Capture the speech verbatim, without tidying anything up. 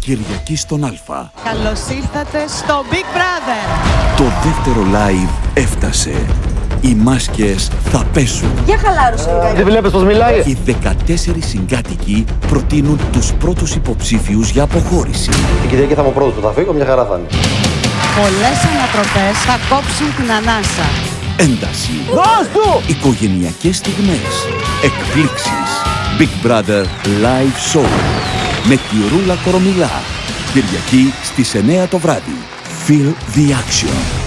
Κυριακή στον Αλφα. Καλώς ήρθατε στο Big Brother. Το δεύτερο live έφτασε. Οι μάσκες θα πέσουν. Για χαλάρωσε λιγάκι. Δεν βλέπεις πως μιλάει. Οι δεκατέσσερις συγκάτοικοι προτείνουν τους πρώτους υποψήφιους για αποχώρηση. Η Κυριακή θα μου πρώτος που θα φύγω, μια χαρά θα είναι. Πολλές ανατροπές θα κόψουν την ανάσα. Ένταση. Δώσ' του! Οικογενειακές στιγμές. Εκπλήξεις. Big Brother Live Show. Με τη Ρούλα Κορομιλά. Κυριακή στις εννιά το βράδυ. Feel the action.